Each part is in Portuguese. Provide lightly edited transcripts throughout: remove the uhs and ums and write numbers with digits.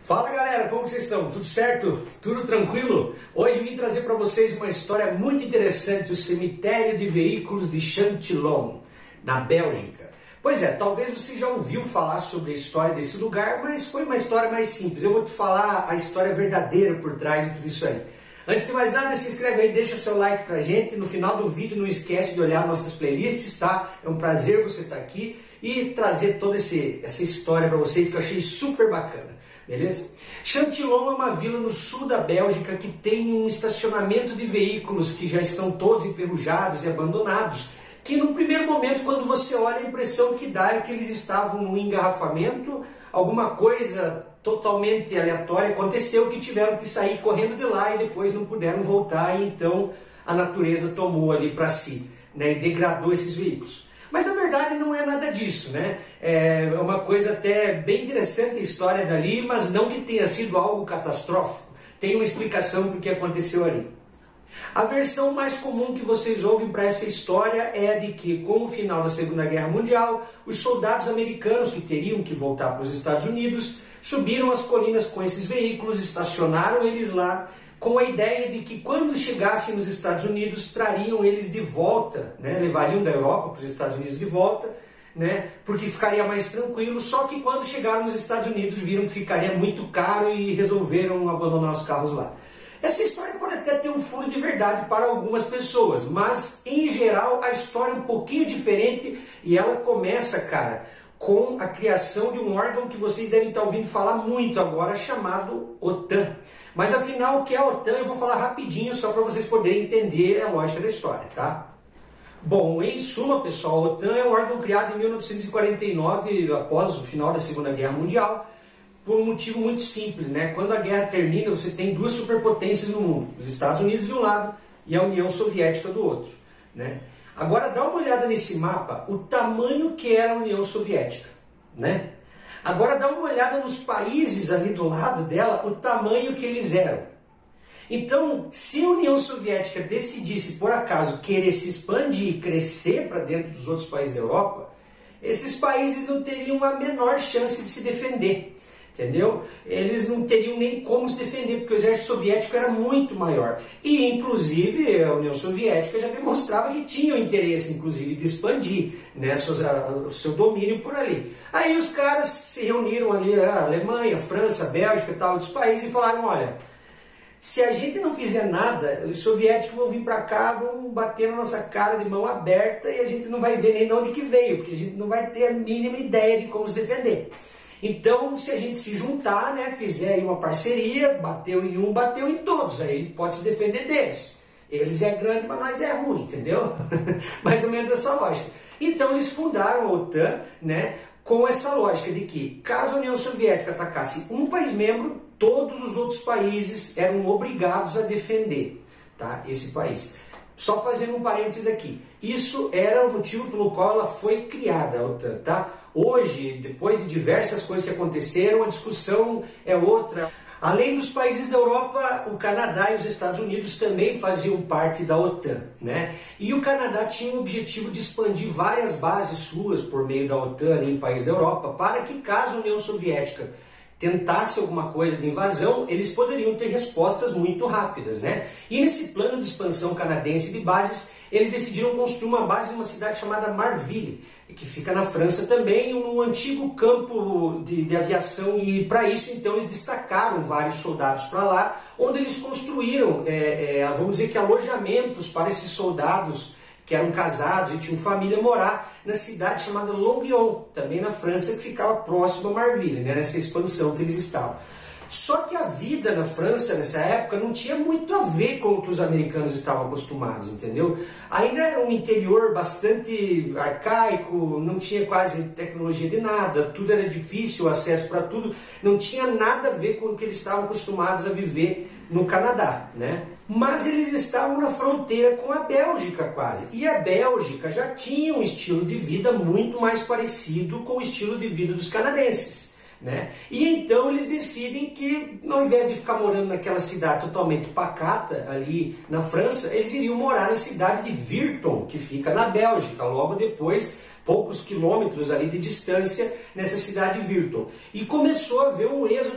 Fala galera, como vocês estão? Tudo certo? Tudo tranquilo? Hoje vim trazer para vocês uma história muito interessante do cemitério de veículos de Châtillon, na Bélgica. Pois é, talvez você já ouviu falar sobre a história desse lugar, mas foi uma história mais simples. Eu vou te falar a história verdadeira por trás de tudo isso aí. Antes de mais nada, se inscreve aí, deixa seu like pra gente. No final do vídeo não esquece de olhar nossas playlists, tá? É um prazer você estar aqui e trazer toda essa história para vocês que eu achei super bacana. Beleza? Châtillon é uma vila no sul da Bélgica que tem um estacionamento de veículos que já estão todos enferrujados e abandonados, que no primeiro momento, quando você olha, a impressão que dá é que eles estavam no engarrafamento, alguma coisa totalmente aleatória aconteceu que tiveram que sair correndo de lá e depois não puderam voltar, e então a natureza tomou ali para si, né, e degradou esses veículos. Mas na verdade não é nada disso, né? É uma coisa até bem interessante a história dali, mas não que tenha sido algo catastrófico. Tem uma explicação para o que aconteceu ali. A versão mais comum que vocês ouvem para essa história é a de que, com o final da Segunda Guerra Mundial, os soldados americanos que teriam que voltar para os Estados Unidos subiram as colinas com esses veículos, estacionaram eles lá, com a ideia de que quando chegassem nos Estados Unidos, trariam eles de volta, né? Levariam da Europa para os Estados Unidos de volta, né? Porque ficaria mais tranquilo. Só que quando chegaram nos Estados Unidos, viram que ficaria muito caro e resolveram abandonar os carros lá. Essa história pode até ter um fundo de verdade para algumas pessoas, mas em geral a história é um pouquinho diferente e ela começa, cara, com a criação de um órgão que vocês devem estar ouvindo falar muito agora, chamado OTAN. Mas afinal, o que é a OTAN? Eu vou falar rapidinho só para vocês poderem entender a lógica da história, tá? Bom, em suma, pessoal, a OTAN é um órgão criado em 1949, após o final da Segunda Guerra Mundial, por um motivo muito simples, né? Quando a guerra termina, você tem duas superpotências no mundo, os Estados Unidos de um lado e a União Soviética do outro, né? Agora dá uma olhada nesse mapa, o tamanho que era a União Soviética, né? Agora dá uma olhada nos países ali do lado dela, o tamanho que eles eram. Então, se a União Soviética decidisse, por acaso, querer se expandir e crescer para dentro dos outros países da Europa, esses países não teriam a menor chance de se defender. Entendeu? Eles não teriam nem como se defender, porque o exército soviético era muito maior. E, inclusive, a União Soviética já demonstrava que tinha o interesse, inclusive, de expandir, né, o seu domínio por ali. Aí os caras se reuniram ali, a Alemanha, a França, a Bélgica e tal, outros países, e falaram, olha, se a gente não fizer nada, os soviéticos vão vir para cá, vão bater na nossa cara de mão aberta e a gente não vai ver nem de onde que veio, porque a gente não vai ter a mínima ideia de como se defender. Então, se a gente se juntar, né, fizer aí uma parceria, bateu em um, bateu em todos, aí a gente pode se defender deles. Eles é grande, mas nós é ruim, entendeu? Mais ou menos essa lógica. Então, eles fundaram a OTAN, né, com essa lógica de que, caso a União Soviética atacasse um país membro, todos os outros países eram obrigados a defender, tá, esse país. Só fazendo um parênteses aqui, isso era o motivo pelo qual ela foi criada, a OTAN, tá? Hoje, depois de diversas coisas que aconteceram, a discussão é outra. Além dos países da Europa, o Canadá e os Estados Unidos também faziam parte da OTAN, né? E o Canadá tinha o objetivo de expandir várias bases suas por meio da OTAN ali em países da Europa, para que caso a União Soviética tentasse alguma coisa de invasão, eles poderiam ter respostas muito rápidas, né? E nesse plano de expansão canadense de bases, eles decidiram construir uma base numa cidade chamada Marville, que fica na França também, um antigo campo de aviação, e para isso então eles destacaram vários soldados para lá, onde eles construíram, vamos dizer que alojamentos para esses soldados que eram casados e tinham família, morar na cidade chamada Longuyon, também na França, que ficava próximo a Marville, né, nessa expansão que eles estavam. Só que a vida na França, nessa época, não tinha muito a ver com o que os americanos estavam acostumados, entendeu? Ainda era um interior bastante arcaico, não tinha quase tecnologia de nada, tudo era difícil, o acesso para tudo, não tinha nada a ver com o que eles estavam acostumados a viver no Canadá, né? Mas eles estavam na fronteira com a Bélgica quase, e a Bélgica já tinha um estilo de vida muito mais parecido com o estilo de vida dos canadenses, né? E então eles decidem que, ao invés de ficar morando naquela cidade totalmente pacata ali na França, eles iriam morar na cidade de Virton, que fica na Bélgica, logo depois poucos quilômetros ali de distância nessa cidade de Virton. E começou a haver um êxodo gigantesco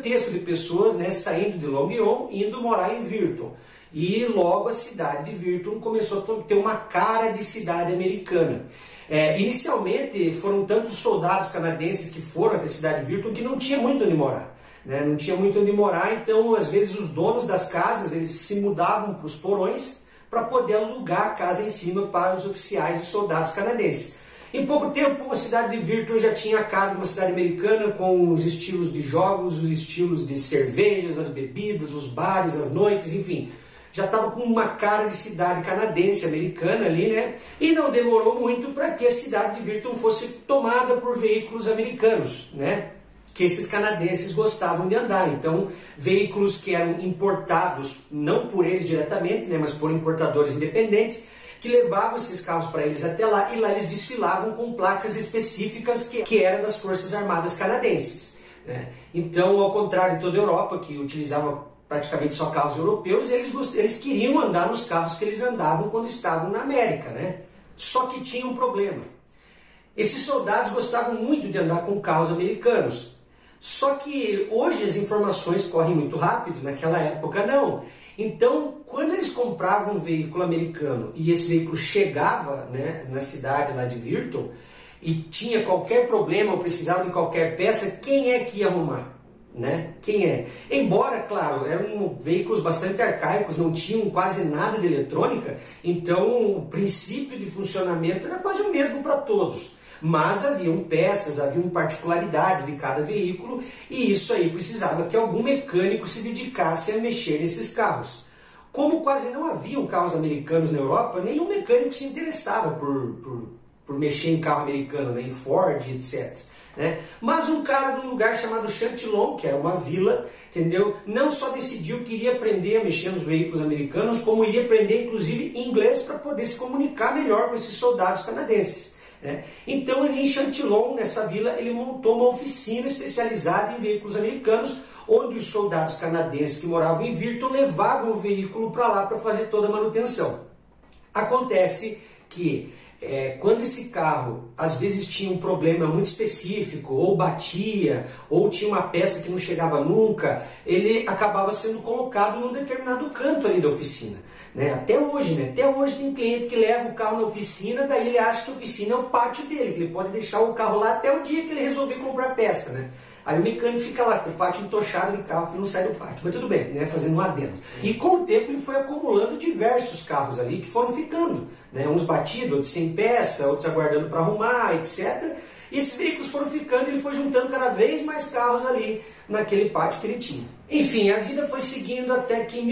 gigantesco de pessoas, né, saindo de Longuyon, indo morar em Virton. E logo a cidade de Virton começou a ter uma cara de cidade americana. Inicialmente foram tantos soldados canadenses que foram até a cidade de Virton que não tinha muito onde morar. Né? Não tinha muito onde morar, então às vezes os donos das casas eles se mudavam para os porões para poder alugar a casa em cima para os oficiais e soldados canadenses. Em pouco tempo a cidade de Virton já tinha a cara de uma cidade americana, com os estilos de jogos, os estilos de cervejas, as bebidas, os bares, as noites, enfim. Já estava com uma cara de cidade canadense, americana ali, né? E não demorou muito para que a cidade de Virton fosse tomada por veículos americanos, né? Que esses canadenses gostavam de andar. Então, veículos que eram importados, não por eles diretamente, né? Mas por importadores independentes, que levavam esses carros para eles até lá, e lá eles desfilavam com placas específicas que eram das Forças Armadas canadenses, né? Então, ao contrário de toda a Europa, que utilizava praticamente só carros europeus, eles queriam andar nos carros que eles andavam quando estavam na América, né? Só que tinha um problema. Esses soldados gostavam muito de andar com carros americanos. Só que hoje as informações correm muito rápido, naquela época não. Então, quando eles compravam um veículo americano e esse veículo chegava, né, na cidade lá de Virton e tinha qualquer problema ou precisava de qualquer peça, quem é que ia arrumar? Né? Quem é? Embora, claro, eram veículos bastante arcaicos, não tinham quase nada de eletrônica, então o princípio de funcionamento era quase o mesmo para todos. Mas haviam peças, haviam particularidades de cada veículo, e isso aí precisava que algum mecânico se dedicasse a mexer nesses carros. Como quase não haviam carros americanos na Europa, nenhum mecânico se interessava por mexer em carro americano, né, em Ford, etc. Né? Mas um cara de um lugar chamado Chantilon, que era uma vila, entendeu? Não só decidiu que iria aprender a mexer nos veículos americanos, como iria aprender inclusive inglês para poder se comunicar melhor com esses soldados canadenses. Né? Então ele em Chantilon, nessa vila, ele montou uma oficina especializada em veículos americanos, onde os soldados canadenses que moravam em Virton levavam o veículo para lá para fazer toda a manutenção. Acontece que quando esse carro às vezes tinha um problema muito específico, ou batia, ou tinha uma peça que não chegava nunca, ele acabava sendo colocado num determinado canto ali da oficina. Né? Até hoje, né? Até hoje tem cliente que leva o carro na oficina, daí ele acha que a oficina é o pátio dele, que ele pode deixar o carro lá até o dia que ele resolver comprar peça. Né? Aí o mecânico fica lá com o pátio entochado de carro que não sai do pátio. Mas tudo bem, né? Fazendo um adendo. E com o tempo ele foi acumulando diversos carros ali que foram ficando. Né? Uns batidos, outros sem peça, outros aguardando para arrumar, etc. E esses veículos foram ficando e ele foi juntando cada vez mais carros ali naquele pátio que ele tinha. Enfim, a vida foi seguindo até que em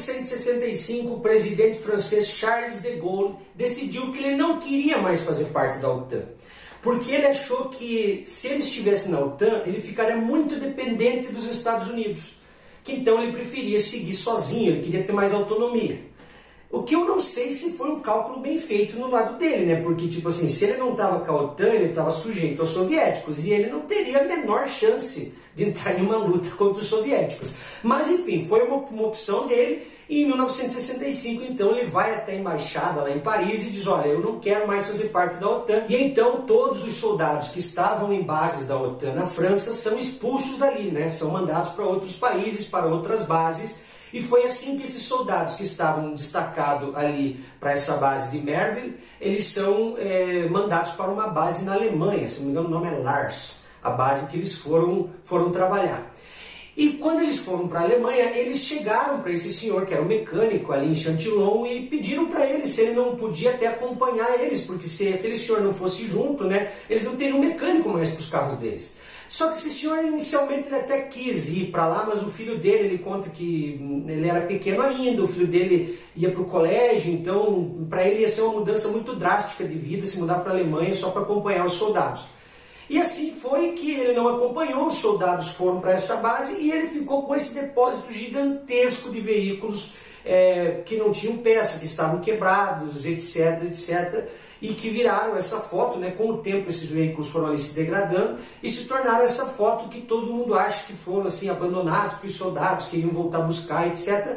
1965 o presidente francês Charles de Gaulle decidiu que ele não queria mais fazer parte da OTAN. Porque ele achou que se ele estivesse na OTAN, ele ficaria muito dependente dos Estados Unidos. Que então ele preferia seguir sozinho, ele queria ter mais autonomia. O que eu não sei se foi um cálculo bem feito no lado dele, né? Porque, tipo assim, se ele não estava com a OTAN, ele estava sujeito aos soviéticos e ele não teria a menor chance de entrar em uma luta contra os soviéticos. Mas, enfim, foi uma opção dele e em 1965, então, ele vai até a embaixada lá em Paris e diz, olha, eu não quero mais fazer parte da OTAN. E então todos os soldados que estavam em bases da OTAN na França são expulsos dali, né? São mandados para outros países, para outras bases. E foi assim que esses soldados que estavam destacados ali para essa base de Merville, eles são mandados para uma base na Alemanha, se não me engano o nome é Lars, a base que eles foram trabalhar. E quando eles foram para a Alemanha, eles chegaram para esse senhor, que era um mecânico ali em Chantilon, e pediram para ele se ele não podia até acompanhar eles, porque se aquele senhor não fosse junto, né, eles não teriam mecânico mais para os carros deles. Só que esse senhor inicialmente ele até quis ir para lá, mas o filho dele, ele conta que ele era pequeno ainda, o filho dele ia para o colégio, então para ele ia ser uma mudança muito drástica de vida, se mudar para a Alemanha só para acompanhar os soldados. E assim foi que ele não acompanhou, os soldados foram para essa base e ele ficou com esse depósito gigantesco de veículos que não tinham peça, que estavam quebrados, etc, etc, e que viraram essa foto, né? Com o tempo esses veículos foram ali se degradando e se tornaram essa foto que todo mundo acha que foram assim abandonados, que os soldados queriam voltar a buscar, etc.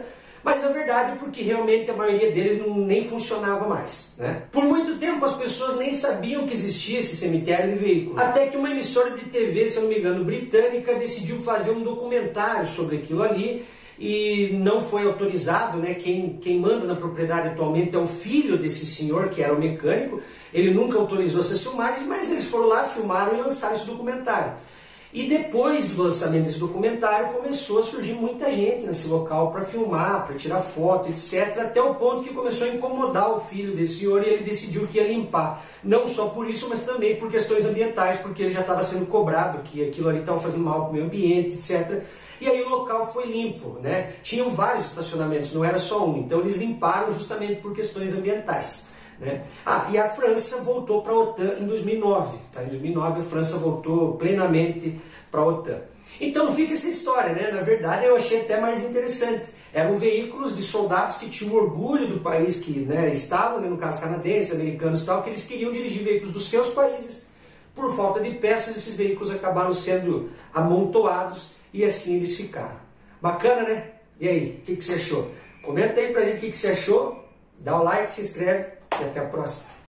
Mas na verdade porque realmente a maioria deles nem funcionava mais, né? Por muito tempo as pessoas nem sabiam que existia esse cemitério de veículos. Até que uma emissora de TV, se eu não me engano, britânica, decidiu fazer um documentário sobre aquilo ali e não foi autorizado, né? Quem manda na propriedade atualmente é o filho desse senhor, que era o mecânico. Ele nunca autorizou essas filmagens, mas eles foram lá, filmaram e lançaram esse documentário. E depois do lançamento desse documentário, começou a surgir muita gente nesse local para filmar, para tirar foto, etc. Até o ponto que começou a incomodar o filho desse senhor e ele decidiu que ia limpar. Não só por isso, mas também por questões ambientais, porque ele já estava sendo cobrado, que aquilo ali estava fazendo mal para o meio ambiente, etc. E aí o local foi limpo, né? Tinham vários estacionamentos, não era só um. Então eles limparam justamente por questões ambientais, né? E a França voltou para a OTAN em 2009. Tá? Em 2009 a França voltou plenamente para a OTAN. Então fica essa história, né? Na verdade eu achei até mais interessante. Eram veículos de soldados que tinham orgulho do país que, né, estavam, né, no caso canadenses, americanos e tal, que eles queriam dirigir veículos dos seus países. Por falta de peças, esses veículos acabaram sendo amontoados e assim eles ficaram. Bacana, né? E aí, o que você achou? Comenta aí pra gente o que você achou, dá o like, se inscreve e até a próxima.